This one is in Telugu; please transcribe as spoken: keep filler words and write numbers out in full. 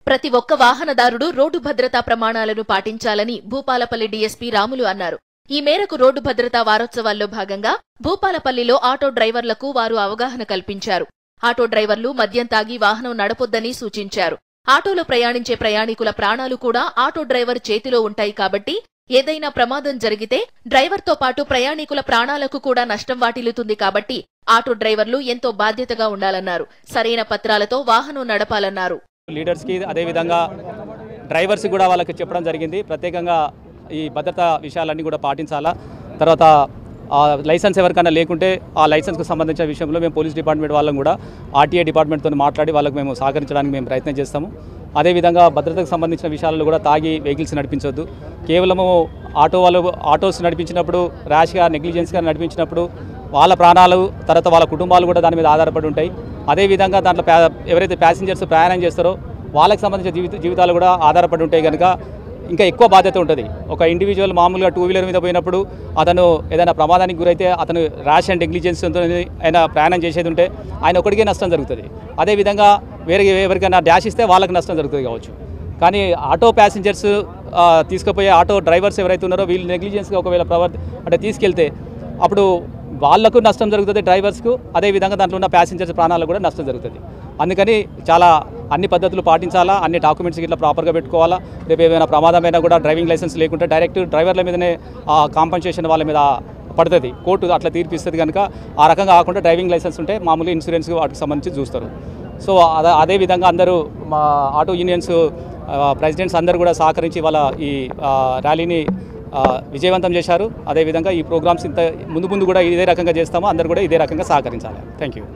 ప్రతి ఒక్క వాహనదారుడు రోడ్డు భద్రతా ప్రమాణాలను పాటించాలని భూపాలపల్లి డీఎస్పీ రాములు అన్నారు. ఈ మేరకు రోడ్డు భద్రతా వారోత్సవాల్లో భాగంగా భూపాలపల్లిలో ఆటో డ్రైవర్లకు వారు అవగాహన కల్పించారు. ఆటో డ్రైవర్లు మద్యం తాగి వాహనం నడపొద్దని సూచించారు. ఆటోలో ప్రయాణించే ప్రయాణికుల ప్రాణాలు కూడా ఆటో డ్రైవర్ చేతిలో ఉంటాయి కాబట్టి ఏదైనా ప్రమాదం జరిగితే డ్రైవర్తో పాటు ప్రయాణికుల ప్రాణాలకు కూడా నష్టం వాటిల్లుతుంది కాబట్టి ఆటో డ్రైవర్లు ఎంతో బాధ్యతగా ఉండాలన్నారు. సరైన పత్రాలతో వాహనం నడపాలన్నారు. లీడర్స్ కి అదే విధంగా డ్రైవర్స్ కూడా వాళ్ళకి చెప్పడం జరిగింది. ప్రత్యేకంగా ఈ భద్రతా విషయాలన్నీ కూడా పాటించాలా. తర్వాత లైసెన్స్ ఎవరికైనా లేకుంటే ఆ లైసెన్స్కి సంబంధించిన విషయంలో మేము పోలీస్ డిపార్ట్మెంట్ వాళ్ళం కూడా ఆర్టీఏ డిపార్ట్మెంట్తో మాట్లాడి వాళ్ళకు మేము సహకరించడానికి మేము ప్రయత్నం చేస్తాము. అదేవిధంగా భద్రతకు సంబంధించిన విషయాలలో కూడా తాగి వెహికల్స్ నడిపించవద్దు. కేవలము ఆటో వాళ్ళు ఆటోస్ నడిపించినప్పుడు ర్యాష్గా నెగ్లిజెన్స్గా నడిపించినప్పుడు వాళ్ళ ప్రాణాలు తర్వాత వాళ్ళ కుటుంబాలు కూడా దాని మీద ఆధారపడి ఉంటాయి. అదేవిధంగా దాంట్లో ఎవరైతే ప్యాసింజర్స్ ప్రయాణం చేస్తారో వాళ్ళకి సంబంధించిన జీవిత జీవితాలు కూడా ఆధారపడి ఉంటాయి కనుక ఇంకా ఎక్కువ బాధ్యత ఉంటుంది. ఒక ఇండివిజువల్ మామూలుగా టూ వీలర్ మీద పోయినప్పుడు అతను ఏదైనా ప్రమాదానికి గురైతే అతను ర్యాష్ అండ్ నెగ్లిజెన్స్ ఆయన ప్రయాణం చేసేది ఉంటే ఆయన ఒకటికే నష్టం జరుగుతుంది. అదేవిధంగా వేరే ఎవరికైనా డాష్ ఇస్తే వాళ్ళకి నష్టం జరుగుతుంది కావచ్చు. కానీ ఆటో ప్యాసింజర్స్ తీసుకుపోయే ఆటో డ్రైవర్స్ ఎవరైతే ఉన్నారో వీళ్ళు నెగ్లిజెన్స్గా ఒకవేళ ప్రవర్తి అంటే తీసుకెళ్తే అప్పుడు వాళ్లకు నష్టం జరుగుతుంది డ్రైవర్స్కు. అదేవిధంగా దాంట్లో ఉన్న ప్యాసింజర్స్ ప్రాణాలకు కూడా నష్టం జరుగుతుంది. అందుకని చాలా అన్ని పద్ధతులు పాటించాలా, అన్ని డాక్యుమెంట్స్ ఇట్లా ప్రాపర్గా పెట్టుకోవాలా. రేపు ఏమైనా ప్రమాదమైనా కూడా డ్రైవింగ్ లైసెన్స్ లేకుంటే డైరెక్ట్ డ్రైవర్ల మీదనే ఆ కాంపన్సేషన్ వాళ్ళ మీద పడుతుంది, కోర్టు అట్లా తీర్పిస్తుంది. కనుక ఆ రకంగా కాకుండా డ్రైవింగ్ లైసెన్స్ ఉంటే మామూలు ఇన్సూరెన్స్ వాటికి సంబంధించి చూస్తారు. సో అదే అదేవిధంగా అందరూ మా ఆటో యూనియన్స్ ప్రెసిడెంట్స్ అందరూ కూడా సహకరించి వాళ్ళ ఈ ర్యాలీని విజయవంతం చేశారు. అదేవిధంగా ఈ ప్రోగ్రామ్స్ ఇంత ముందు ముందు కూడా ఇదే రకంగా చేస్తామో అందరూ కూడా ఇదే రకంగా సహకరించాలి. Thank you.